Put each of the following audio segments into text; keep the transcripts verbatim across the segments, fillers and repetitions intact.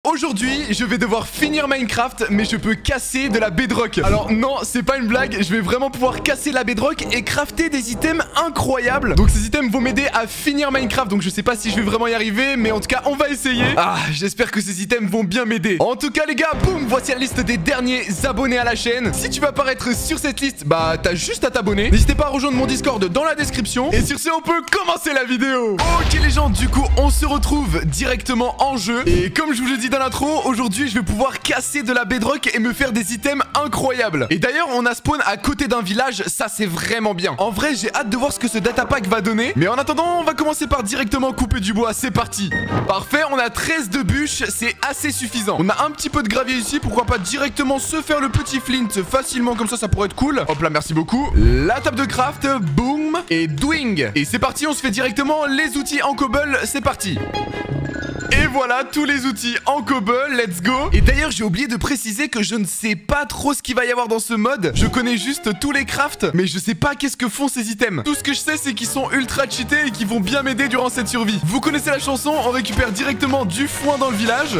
Aujourd'hui, je vais devoir finir Minecraft, mais je peux casser de la bedrock. Alors non, c'est pas une blague, je vais vraiment pouvoir casser la bedrock et crafter des items incroyables. Donc ces items vont m'aider à finir Minecraft, donc je sais pas si je vais vraiment y arriver, mais en tout cas, on va essayer. Ah, j'espère que ces items vont bien m'aider. En tout cas, les gars, boum, voici la liste des derniers abonnés à la chaîne. Si tu veux apparaître sur cette liste, bah t'as juste à t'abonner. N'hésitez pas à rejoindre mon Discord dans la description. Et sur ce, on peut commencer la vidéo. Ok les gens, du coup, on se retrouve directement en jeu. Et comme je vous l'ai dit dans l'intro, aujourd'hui, je vais pouvoir casser de la bedrock et me faire des items incroyables. Et d'ailleurs, on a spawn à côté d'un village, ça c'est vraiment bien. En vrai, j'ai hâte de voir ce que ce data pack va donner. Mais en attendant, on va commencer par directement couper du bois, c'est parti. Parfait, on a treize de bûches, c'est assez suffisant. On a un petit peu de gravier ici, pourquoi pas directement se faire le petit flint facilement, comme ça, ça pourrait être cool. Hop là, merci beaucoup. La table de craft, boom, et doing. Et c'est parti, on se fait directement les outils en cobble, c'est parti. Et voilà, tous les outils en cobble, let's go. Et d'ailleurs, j'ai oublié de préciser que je ne sais pas trop ce qu'il va y avoir dans ce mode. Je connais juste tous les crafts, mais je sais pas qu'est-ce que font ces items. Tout ce que je sais, c'est qu'ils sont ultra cheatés et qu'ils vont bien m'aider durant cette survie. Vous connaissez la chanson, on récupère directement du foin dans le village.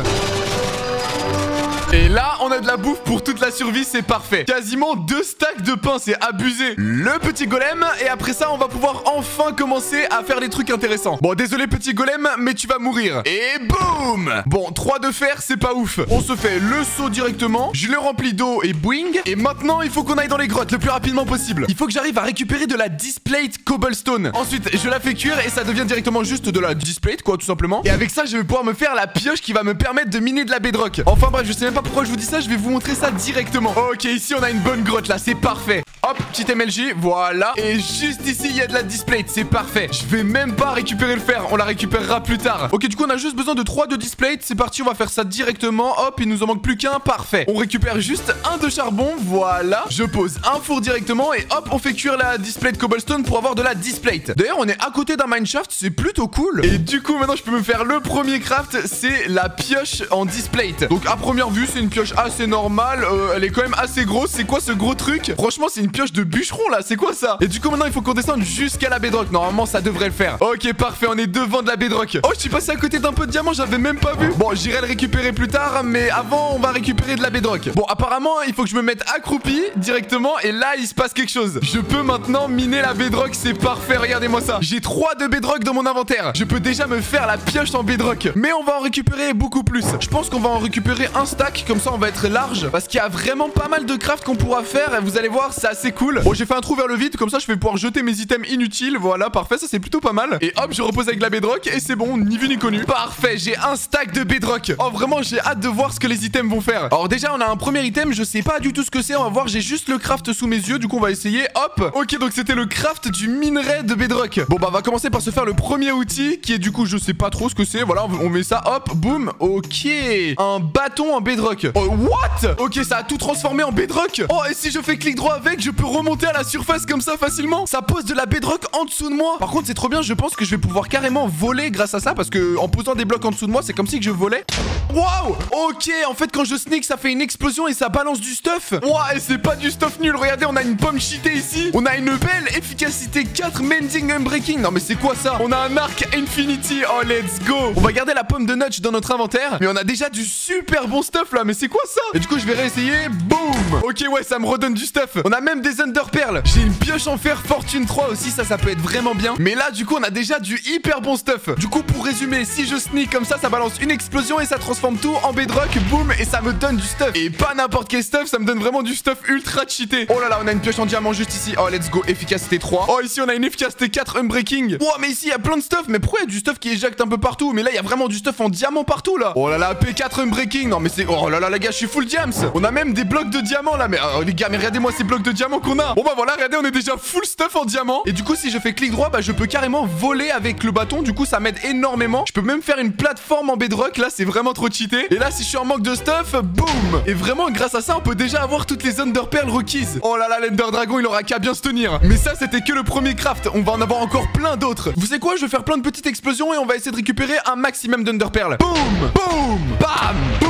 Et là, on a de la bouffe pour toute la survie, c'est parfait. Quasiment deux stacks de pain, c'est abusé. Le petit golem, et après ça, on va pouvoir enfin commencer à faire des trucs intéressants. Bon, désolé petit golem, mais tu vas mourir. Et boum. Bon, trois de fer, c'est pas ouf. On se fait le seau directement. Je le remplis d'eau et boing. Et maintenant, il faut qu'on aille dans les grottes le plus rapidement possible. Il faut que j'arrive à récupérer de la displate cobblestone. Ensuite, je la fais cuire et ça devient directement juste de la displate, quoi, tout simplement. Et avec ça, je vais pouvoir me faire la pioche qui va me permettre de miner de la bedrock. Enfin bref, je sais même pas pourquoi je vous dis ça, je vais vous montrer ça directement. Ok, ici on a une bonne grotte là, c'est parfait. Hop, petit M L J, voilà. Et juste ici, il y a de la displate, c'est parfait. Je vais même pas récupérer le fer, on la récupérera plus tard. Ok, du coup, on a juste besoin de trois de displate. C'est parti, on va faire ça directement. Hop, il nous en manque plus qu'un, parfait. On récupère juste un de charbon, voilà. Je pose un four directement et hop, on fait cuire la displate cobblestone pour avoir de la displate. D'ailleurs, on est à côté d'un mineshaft, c'est plutôt cool. Et du coup, maintenant, je peux me faire le premier craft, c'est la pioche en displate. Donc, à première vue, c'est une pioche assez normale. Euh, elle est quand même assez grosse. C'est quoi ce gros truc? Franchement, c'est une pioche de bûcheron là. C'est quoi ça? Et du coup, maintenant, il faut qu'on descende jusqu'à la bedrock. Normalement, ça devrait le faire. Ok, parfait. On est devant de la bedrock. Oh, je suis passé à côté d'un peu de diamant. J'avais même pas vu. Bon, j'irai le récupérer plus tard. Mais avant, on va récupérer de la bedrock. Bon, apparemment, il faut que je me mette accroupi directement. Et là, il se passe quelque chose. Je peux maintenant miner la bedrock. C'est parfait. Regardez-moi ça. J'ai trois de bedrock dans mon inventaire. Je peux déjà me faire la pioche en bedrock. Mais on va en récupérer beaucoup plus. Je pense qu'on va en récupérer un stack. Comme ça, on va être large parce qu'il y a vraiment pas mal de craft qu'on pourra faire et vous allez voir, c'est assez cool. Bon, j'ai fait un trou vers le vide, comme ça je vais pouvoir jeter mes items inutiles. Voilà, parfait, ça c'est plutôt pas mal. Et hop, je repose avec la bedrock et c'est bon, ni vu ni connu. Parfait, j'ai un stack de bedrock. Oh, vraiment, j'ai hâte de voir ce que les items vont faire. Alors déjà, on a un premier item, je sais pas du tout ce que c'est, on va voir, j'ai juste le craft sous mes yeux, du coup on va essayer. Hop, ok, donc c'était le craft du minerai de bedrock. Bon, bah on va commencer par se faire le premier outil qui est du coup, je sais pas trop ce que c'est. Voilà, on met ça, hop, boum. Ok, un bâton en bedrock. Oh, what? Ok, ça a tout transformé en bedrock. Oh, et si je fais clic droit avec, je peux remonter à la surface comme ça facilement. Ça pose de la bedrock en dessous de moi. Par contre, c'est trop bien, je pense que je vais pouvoir carrément voler grâce à ça, parce que en posant des blocs en dessous de moi, c'est comme si que je volais. Waouh. Ok, en fait, quand je sneak, ça fait une explosion et ça balance du stuff. Waouh, et c'est pas du stuff nul. Regardez, on a une pomme cheatée ici. On a une belle efficacité quatre mending unbreaking. Non, mais c'est quoi ça? On a un arc infinity. Oh, let's go. On va garder la pomme de notch dans notre inventaire, mais on a déjà du super bon stuff là. Mais c'est quoi ça? Et du coup, je vais réessayer. Boum. Ok, ouais, ça me redonne du stuff. On a même des underpearls. J'ai une pioche en fer fortune trois aussi, ça, ça peut être vraiment bien. Mais là, du coup, on a déjà du hyper bon stuff. Du coup, pour résumer, si je sneak comme ça, ça balance une explosion et ça transforme tout en bedrock. Boum, et ça me donne du stuff. Et pas n'importe quel stuff, ça me donne vraiment du stuff ultra cheaté. Oh là là, on a une pioche en diamant juste ici. Oh, let's go, efficacité trois. Oh, ici, on a une efficacité quatre unbreaking. Oh, mais ici, il y a plein de stuff. Mais pourquoi il y a du stuff qui éjecte un peu partout? Mais là, il y a vraiment du stuff en diamant partout, là. Oh là là, P quatre unbreaking. Non, mais c'est... Oh là là, les gars, je suis full diams. On a même des blocs de diamant là, mais oh, les gars, mais regardez-moi ces blocs de diamant qu'on a. Bon bah voilà, regardez, on est déjà full stuff en diamant. Et du coup, si je fais clic droit, bah je peux carrément voler avec le bâton. Du coup, ça m'aide énormément. Je peux même faire une plateforme en bedrock. Là, c'est vraiment trop cheaté. Et là, si je suis en manque de stuff, boum. Et vraiment, grâce à ça, on peut déjà avoir toutes les underpearls requises. Oh là là, l'Ender Dragon, il aura qu'à bien se tenir. Mais ça, c'était que le premier craft. On va en avoir encore plein d'autres. Vous savez quoi? Je vais faire plein de petites explosions et on va essayer de récupérer un maximum d'underpearls. Boum, boum, bam, boum.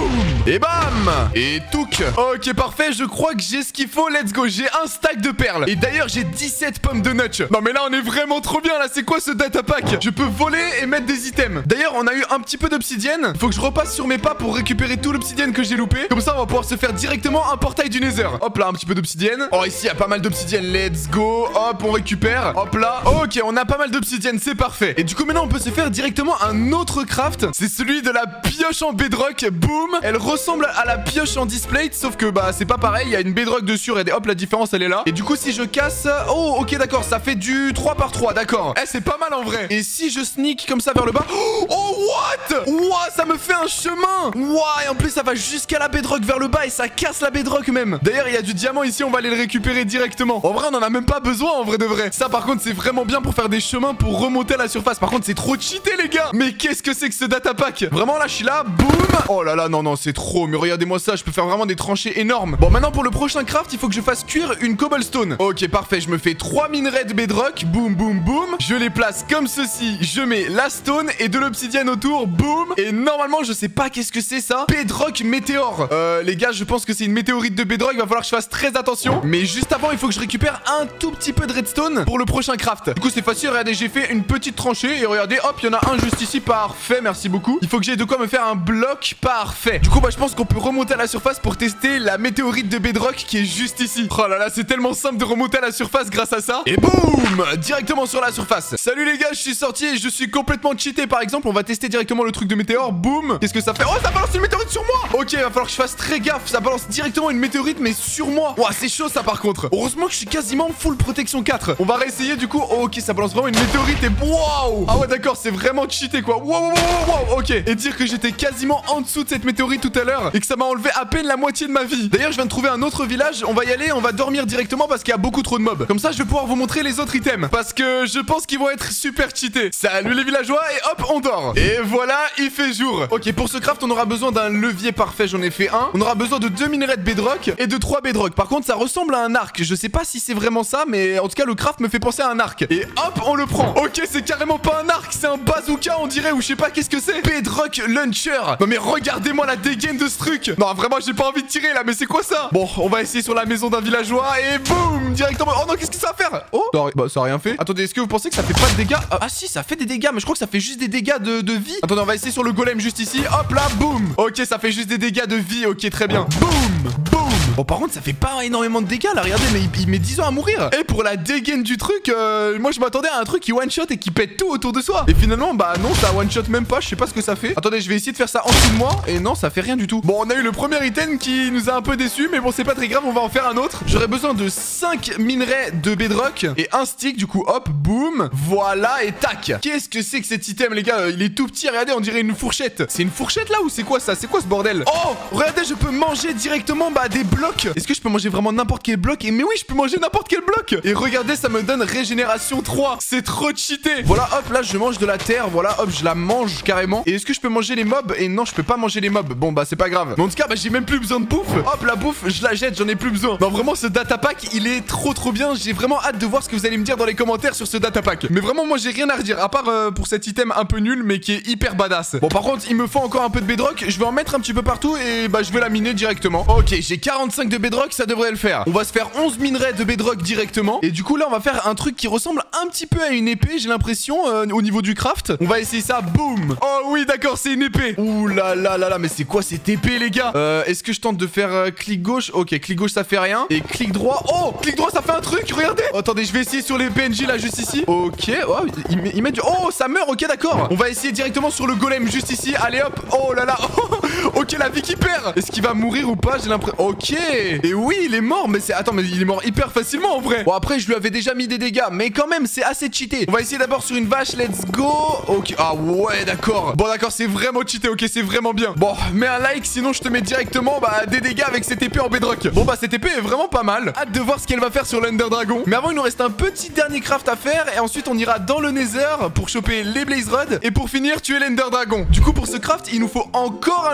Et bam. Et touc. Ok, parfait, je crois que j'ai ce qu'il faut. Let's go, j'ai un stack de perles. Et d'ailleurs, j'ai dix-sept pommes de nutch. Non mais là, on est vraiment trop bien. Là, c'est quoi ce data pack? Je peux voler et mettre des items. D'ailleurs, on a eu un petit peu d'obsidienne. Faut que je repasse sur mes pas pour récupérer tout l'obsidienne que j'ai loupé. Comme ça, on va pouvoir se faire directement un portail du Nether. Hop là, un petit peu d'obsidienne. Oh, ici, il y a pas mal d'obsidienne. Let's go. Hop, on récupère. Hop là. Ok, on a pas mal d'obsidienne, c'est parfait. Et du coup, maintenant, on peut se faire directement un autre craft. C'est celui de la pioche en bedrock. Boum. Elle ressemble à la pioche en display, sauf que bah c'est pas pareil. Il y a une bedrock dessus. Et hop, la différence, elle est là. Et du coup, si je casse... Oh, ok, d'accord. Ça fait du trois par trois, d'accord. Eh, c'est pas mal en vrai. Et si je sneak comme ça vers le bas... Oh, what? Ouah, ça me fait un chemin. Ouah, et en plus, ça va jusqu'à la bedrock vers le bas et ça casse la bedrock même. D'ailleurs, il y a du diamant ici. On va aller le récupérer directement. En vrai, on en a même pas besoin en vrai de vrai. Ça, par contre, c'est vraiment bien pour faire des chemins pour remonter à la surface. Par contre, c'est trop cheaté, les gars. Mais qu'est-ce que c'est que ce data pack? Vraiment, là, je suis là. Boum. Oh là là, non, non, c'est trop. Mais regardez-moi ça. Je peux faire vraiment des tranchées énormes. Bon, maintenant, pour le prochain craft, il faut que je fasse cuire une cobblestone. Ok, parfait. Je me fais trois minerais de bedrock. Boum, boum, boum. Je les place comme ceci. Je mets la stone et de l'obsidienne autour. Boum. Et normalement, je sais pas qu'est-ce que c'est ça. Bedrock météore. Euh, les gars, je pense que c'est une météorite de bedrock. Il va falloir que je fasse très attention. Mais juste avant, il faut que je récupère un tout petit peu de redstone pour le prochain craft. Du coup, c'est facile. Regardez, j'ai fait une petite tranchée. Et regardez, hop, il y en a un juste ici. Parfait, merci beaucoup. Il faut que j'ai de quoi me faire un bloc. Parfait. Du coup, bah, je pense qu'on peut remonter à la surface pour tester la météorite de bedrock qui est juste ici. Oh là là, c'est tellement simple de remonter à la surface grâce à ça. Et boum, directement sur la surface. Salut les gars, je suis sorti et je suis complètement cheaté. Par exemple, on va tester directement le truc de météore. Boum. Qu'est-ce que ça fait? Oh, ça balance une météorite sur moi. Ok, il va falloir que je fasse très gaffe. Ça balance directement une météorite, mais sur moi. Ouah, c'est chaud ça par contre. Heureusement que je suis quasiment full protection quatre. On va réessayer du coup. Oh, ok, ça balance vraiment une météorite et waouh. Ah ouais, d'accord, c'est vraiment cheaté quoi. Waouh, waouh, waouh, ok. Et dire que j'étais quasiment en dessous de cette météorite tout à l'heure et que ça m'a enlevé à peine la moitié de ma vie. D'ailleurs, je viens de trouver un autre village. On va y aller, on va dormir directement parce qu'il y a beaucoup trop de mobs. Comme ça, je vais pouvoir vous montrer les autres items parce que je pense qu'ils vont être super cheatés. Salut les villageois et hop, on dort. Et voilà, il fait jour. Ok, pour ce craft, on aura besoin d'un levier parfait. J'en ai fait un. On aura besoin de deux minerais de bedrock et de trois bedrock. Par contre, ça ressemble à un arc. Je sais pas si c'est vraiment ça, mais en tout cas, le craft me fait penser à un arc. Et hop, on le prend. Ok, c'est carrément pas un arc, c'est un bazooka, on dirait, ou je sais pas qu'est-ce que c'est. Bedrock Launcher. Non, mais regardez-moi la dégaine de ce truc. Non, vraiment, j'ai pas envie de tirer là, mais c'est quoi ça? Bon, on va essayer sur la maison d'un villageois et boum, directement. Oh non, qu'est-ce que ça va faire? Oh, ça a, bah, ça a rien fait. Attendez, est-ce que vous pensez que ça fait pas de dégâts? Ah, ah si, ça fait des dégâts, mais je crois que ça fait juste des dégâts de, de vie. Attendez, on va essayer sur le golem juste ici. Hop là, boum. Ok, ça fait juste des dégâts de vie. Ok, très bien. Boum, boum. Bon, par contre, ça fait pas énormément de dégâts là. Regardez, mais il, il met dix ans à mourir. Et pour la dégaine du truc, euh, moi je m'attendais à un truc qui one shot et qui pète tout autour de soi. Et finalement, bah non, ça one shot même pas. Je sais pas ce que ça fait. Attendez, je vais essayer de faire ça en dessous de moi. Et non, ça fait rien du tout. Bon, on a eu le premier item qui nous a un peu déçus, mais bon, c'est pas très grave. On va en faire un autre. J'aurais besoin de cinq minerais de bedrock et un stick. Du coup, hop, boum. Voilà, et tac. Qu'est-ce que c'est que cet item, les gars? Il est tout petit. Regardez, on dirait une fourchette. C'est une fourchette là ou c'est quoi ça? C'est quoi ce bordel? Oh, regardez, je peux manger directement bah, des blocs. Est-ce que je peux manger vraiment n'importe quel bloc? Et mais oui, je peux manger n'importe quel bloc. Et regardez, ça me donne régénération trois. C'est trop cheaté. Voilà, hop, là, je mange de la terre. Voilà, hop, je la mange carrément. Et est-ce que je peux manger les mobs? Et non, je peux pas manger les mobs. Bon, bah, c'est pas grave. Mais en tout cas, bah, j'ai même plus besoin de bouffe. Hop, la bouffe, je la jette, j'en ai plus besoin. Non, vraiment, ce data pack, il est trop, trop bien. J'ai vraiment hâte de voir ce que vous allez me dire dans les commentaires sur ce data pack. Mais vraiment, moi, j'ai rien à redire. À part euh, pour cet item un peu nul, mais qui est hyper badass. Bon, par contre, il me faut encore un peu de bedrock. Je vais en mettre un petit peu partout et bah, je vais la miner directement. Ok, j'ai quarante-cinq de bedrock, ça devrait le faire. On va se faire onze minerais de bedrock directement. Et du coup, là, on va faire un truc qui ressemble un petit peu à une épée, j'ai l'impression, euh, au niveau du craft. On va essayer ça. Boum. Oh oui, d'accord, c'est une épée. Ouh là là là là, mais c'est quoi cette épée, les gars? euh, Est-ce que je tente de faire euh, clic gauche? Ok, clic gauche, ça fait rien. Et clic droit. Oh, clic droit, ça fait un truc, regardez. Oh, attendez, je vais essayer sur les P N J, là, juste ici. Ok, oh, il, met, il met du... Oh, ça meurt, ok, d'accord. On va essayer directement sur le golem, juste ici. Allez, hop. Oh là là. Ok, la vie qui perd. Est-ce qu'il va mourir ou pas? J'ai l'impression... Ok. Et oui, il est mort, mais c'est... Attends, mais il est mort hyper facilement, en vrai. Bon, après, je lui avais déjà mis des dégâts, mais quand même, c'est assez cheaté. On va essayer d'abord sur une vache, let's go. Ok, ah ouais, d'accord. Bon, d'accord, c'est vraiment cheaté, ok, c'est vraiment bien. Bon, mets un like, sinon je te mets directement, bah, des dégâts avec cette épée en bedrock. Bon, bah, cette épée est vraiment pas mal. Hâte de voir ce qu'elle va faire sur l'Ender Dragon. Mais avant, il nous reste un petit dernier craft à faire, et ensuite, on ira dans le Nether pour choper les Blaze Rods, et pour finir, tuer l'Ender Dragon. Du coup, pour ce craft, il nous faut encore un levier.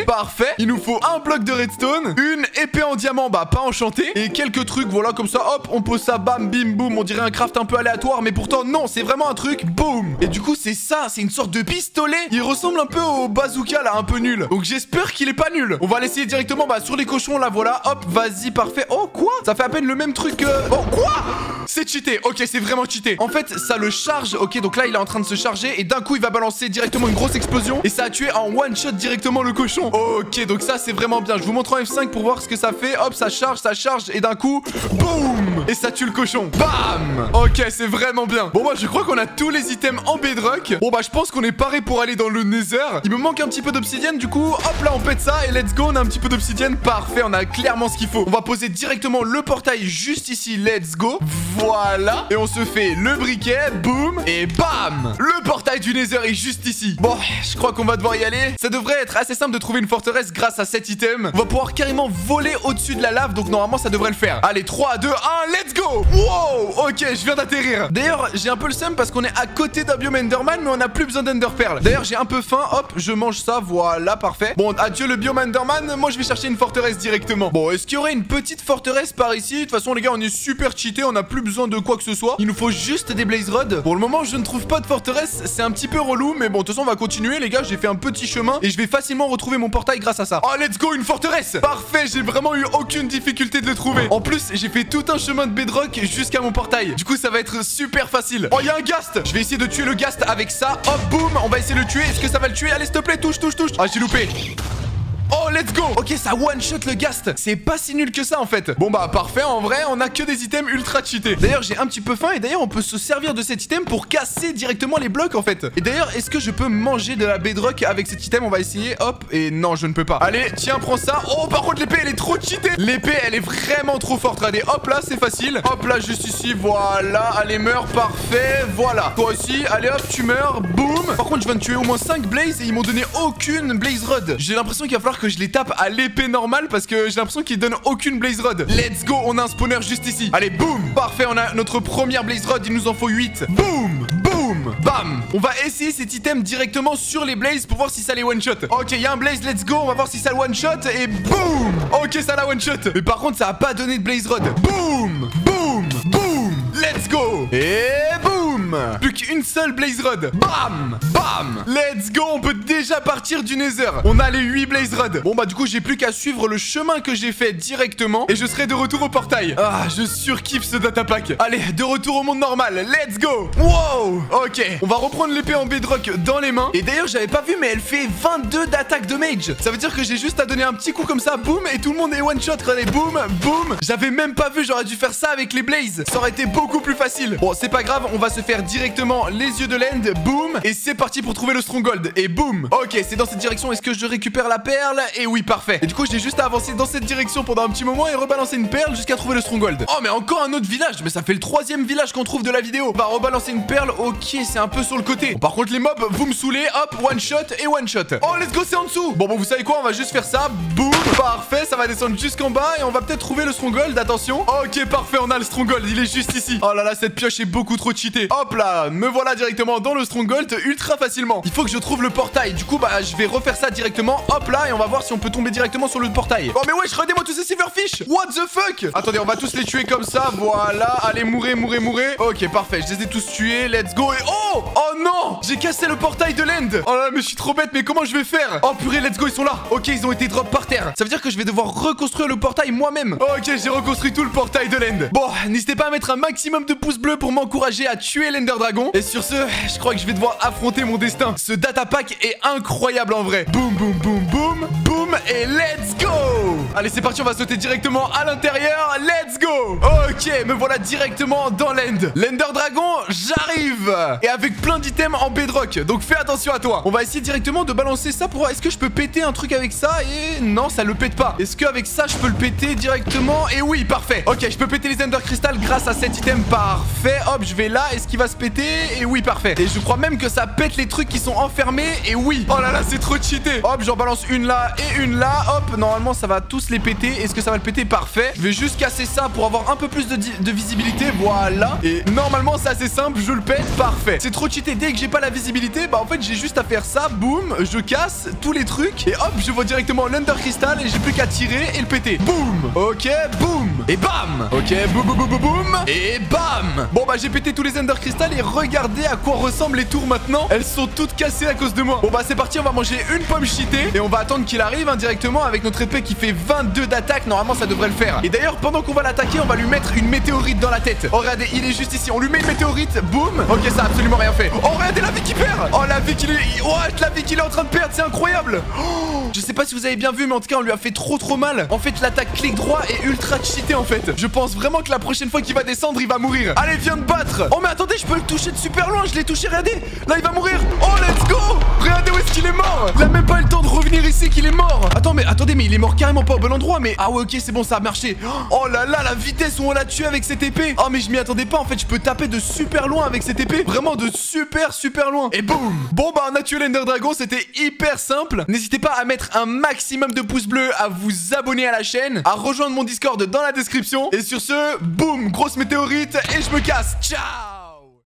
parfait. Il nous faut un bloc de redstone, une épée en diamant, bah pas enchantée, et quelques trucs, voilà, comme ça, hop, on pose ça, bam, bim, boum. On dirait un craft un peu aléatoire, mais pourtant, non, c'est vraiment un truc, boum. Et du coup, c'est ça, c'est une sorte de pistolet. Il ressemble un peu au bazooka, là, un peu nul. Donc, j'espère qu'il est pas nul. On va l'essayer directement, bah, sur les cochons, là, voilà, hop, vas-y, parfait. Oh, quoi? Ça fait à peine le même truc que... Oh, quoi? C'est cheaté, ok, c'est vraiment cheaté. En fait, ça le charge, ok, donc là, il est en train de se charger, et d'un coup, il va balancer directement une grosse explosion, et ça a tué en one shot directement le cochon. Ok, donc ça, c'est vraiment bien. Je vous montre en F cinq pour voir ce que ça fait. Hop, ça charge, ça charge, et d'un coup, boum, et ça tue le cochon. Bam. Ok, c'est vraiment bien. Bon, bah, je crois qu'on a tous les items en bedrock. Bon, bah, je pense qu'on est paré pour aller dans le nether. Il me manque un petit peu d'obsidienne, du coup, hop là, on pète ça, et let's go, on a un petit peu d'obsidienne. Parfait, on a clairement ce qu'il faut. On va poser directement le portail juste ici, let's go. Voilà, et on se fait le briquet, boum, et bam. Le portail du nether est juste ici. Bon, je crois qu'on va devoir y aller. Ça devrait être assez simple de trouver une forteresse grâce à cet item. On va pouvoir carrément voler au-dessus de la lave, donc normalement ça devrait le faire. Allez, trois, deux, un, let's go. Wow, ok, je viens d'atterrir. D'ailleurs, j'ai un peu le seum parce qu'on est à côté d'un biome Enderman, mais on n'a plus besoin d'Ender Pearl. D'ailleurs, j'ai un peu faim, hop, je mange ça, voilà, parfait. Bon, adieu le biome Enderman, moi je vais chercher une forteresse directement. Bon, est-ce qu'il y aurait une petite forteresse par ici? De toute façon, les gars, on est super cheatés, on n'a plus besoin de quoi que ce soit. Il nous faut juste des blaze rods. Pour le moment, je ne trouve pas de forteresse, c'est un petit peu relou, mais bon, de toute façon, on va continuer, les gars. J'ai fait un petit chemin et je vais facilement retrouver mon portail grâce à ça. Oh, let's go, une forteresse. Parfait, j'ai vraiment eu aucune difficulté de le trouver. En plus, j'ai fait tout un chemin de bedrock jusqu'à mon portail. Du coup, ça va être super facile. Oh, il y a un ghast. Je vais essayer de tuer le ghast avec ça. Hop, boum, on va essayer de le tuer. Est-ce que ça va le tuer? Allez, s'il te plaît, touche, touche, touche. Ah, j'ai loupé. Oh, let's go. Ok, ça one shot le ghast. C'est pas si nul que ça en fait. Bon bah parfait, en vrai on a que des items ultra cheatés. D'ailleurs j'ai un petit peu faim et d'ailleurs on peut se servir de cet item pour casser directement les blocs en fait. Et d'ailleurs est-ce que je peux manger de la bedrock avec cet item? On va essayer, hop. Et non, je ne peux pas. Allez, tiens, prends ça. Oh, par contre l'épée elle est trop cheatée. L'épée elle est vraiment trop forte. Regardez, hop là, c'est facile. Hop là, juste ici, voilà. Allez, meurs, parfait, voilà. Toi aussi, allez hop, tu meurs, boum. Par contre je viens de tuer au moins cinq blazes et ils m'ont donné aucune blaze rod. J'ai l'impression qu'il va falloir que je les tape à l'épée normale parce que j'ai l'impression qu'ils donnent aucune blaze rod. Let's go, on a un spawner juste ici. Allez, boum. Parfait, on a notre première blaze rod. Il nous en faut huit. Boum, boum, bam. On va essayer cet item directement sur les blazes pour voir si ça les one shot. Ok, il y a un blaze, let's go. On va voir si ça le one shot et boum. Ok, ça l'a one shot. Mais par contre, ça a pas donné de blaze rod. Boum, boum, boum. Let's go. Et boum. Plus qu'une seule blaze rod. Bam, bam. Let's go, on peut déjà partir du nether. On a les huit blaze rods. Bon bah du coup j'ai plus qu'à suivre le chemin que j'ai fait directement et je serai de retour au portail. Ah, je surkiffe ce data pack. Allez, de retour au monde normal. Let's go. Wow. Ok, on va reprendre l'épée en bedrock dans les mains. Et d'ailleurs j'avais pas vu mais elle fait vingt-deux d'attaque de mage. Ça veut dire que j'ai juste à donner un petit coup comme ça, boum, et tout le monde est one shot. Regardez, boum, boum. J'avais même pas vu, j'aurais dû faire ça avec les blazes. Ça aurait été beaucoup plus facile. Bon, c'est pas grave, on va se faire directement les yeux de l'end, boum. Et c'est parti pour trouver le stronghold. Et boum. Ok, c'est dans cette direction. Est-ce que je récupère la perle? Et oui, parfait. Et du coup, j'ai juste à avancer dans cette direction pendant un petit moment et rebalancer une perle jusqu'à trouver le stronghold. Oh, mais encore un autre village. Mais ça fait le troisième village qu'on trouve de la vidéo. On va rebalancer une perle. Ok, c'est un peu sur le côté. Bon, par contre, les mobs, vous me saoulez. Hop, one shot et one shot. Oh, let's go, c'est en dessous. Bon, bon, vous savez quoi? On va juste faire ça. Boum. Parfait, ça va descendre jusqu'en bas et on va peut-être trouver le stronghold. Attention. Ok, parfait, on a le stronghold. Il est juste ici. Oh là là, cette pioche est beaucoup trop cheatée. Hop là, me voilà directement dans le stronghold ultra facilement. Il faut que je trouve le portail. Du coup, bah, je vais refaire ça directement. Hop là, et on va voir si on peut tomber directement sur le portail. Oh, mais wesh, regardez-moi tous ces silverfish. What the fuck? Attendez, on va tous les tuer comme ça. Voilà, allez, mourrez, mourrez, mourrez. Ok, parfait, je les ai tous tués. Let's go. Et oh, oh non, j'ai cassé le portail de l'end. Oh là là, mais je suis trop bête, mais comment je vais faire? Oh purée, let's go, ils sont là. Ok, ils ont été drop par terre. Ça veut dire que je vais devoir reconstruire le portail moi-même. Ok, j'ai reconstruit tout le portail de l'end. Bon, n'hésitez pas à mettre un maximum de pouces bleus pour m'encourager à tuer l'Ender Dragon. Et sur ce, je crois que je vais devoir affronter mon destin. Ce data pack est incroyable en vrai. Boum, boum, boum, boum, boum, et let's go. Allez, c'est parti, on va sauter directement à l'intérieur. Let's go. Ok, me voilà directement dans l'end. L'Ender Dragon, j'arrive. Et avec plein d'items en bedrock. Donc fais attention à toi. On va essayer directement de balancer ça pour voir est-ce que je peux péter un truc avec ça. Et non, ça le pète pas. Est-ce qu'avec ça, je peux le péter directement? Et oui, parfait. Ok, je peux péter les Ender Crystal grâce à cet item. Parfait. Hop, je vais là. Est-ce qu'il va se péter? Et oui, parfait. Et je crois même que ça pète les trucs qui sont enfermés. Et oui. Oh là là, c'est trop cheaté. Hop, j'en balance une là et une là. Hop, normalement, ça va tous tous les péter. Est-ce que ça va le péter? Parfait. Je vais juste casser ça pour avoir un peu plus de, de visibilité. Voilà. Et normalement, c'est assez simple. Je le pète. Parfait. C'est trop cheaté. Dès que j'ai pas la visibilité, bah en fait, j'ai juste à faire ça. Boum. Je casse tous les trucs. Et hop, je vois directement l'Under Crystal. Et j'ai plus qu'à tirer et le péter. Boum. Ok. Boum. Et bam. Ok. Boum, boum, boum, boum, boum. Et bam. Bon, bah, j'ai pété tous les Ender Crystal. Et regardez à quoi ressemblent les tours maintenant. Elles sont toutes cassées à cause de moi. Bon, bah, c'est parti. On va manger une pomme cheatée. Et on va attendre qu'il arrive hein, directement avec notre épée qui fait vingt-deux d'attaque. Normalement, ça devrait le faire. Et d'ailleurs, pendant qu'on va l'attaquer, on va lui mettre une météorite dans la tête. Oh, regardez, il est juste ici. On lui met une météorite. Boum. Ok, ça a absolument rien fait. Oh, regardez la vie qu'il perd. Oh, la vie qu'il est. Oh, la vie qu'il est en train de perdre. C'est incroyable. Oh, je sais pas si vous avez bien vu, mais en tout cas, on lui a fait trop trop mal. En fait, l'attaque clic droit est ultra cheatée en fait. Je pense vraiment que la prochaine fois qu'il va descendre, il va mourir. Allez, viens de battre. Oh, mais attendez, je peux le toucher de super loin. Je l'ai touché, regardez. Là, il va mourir. Oh, let's go. Regardez où est-ce qu'il est mort. Il a même pas eu le temps de revenir ici qu'il est mort. Attends, mais attendez, mais il est mort carrément pas au bon endroit. Mais ah ouais, ok, c'est bon, ça a marché. Oh là là, la vitesse où on l'a tué avec cette épée. Oh, mais je m'y attendais pas. En fait, je peux taper de super loin avec cette épée. Vraiment de super super loin. Et boum. Bon, bah, on a tué l'Ender Dragon. C'était hyper simple. N'hésitez pas à mettre un maximum de pouces bleus, à vous abonner à la chaîne, à rejoindre mon Discord dans la description. Et sur ce, boum, grosse météorite et je me casse. Ciao.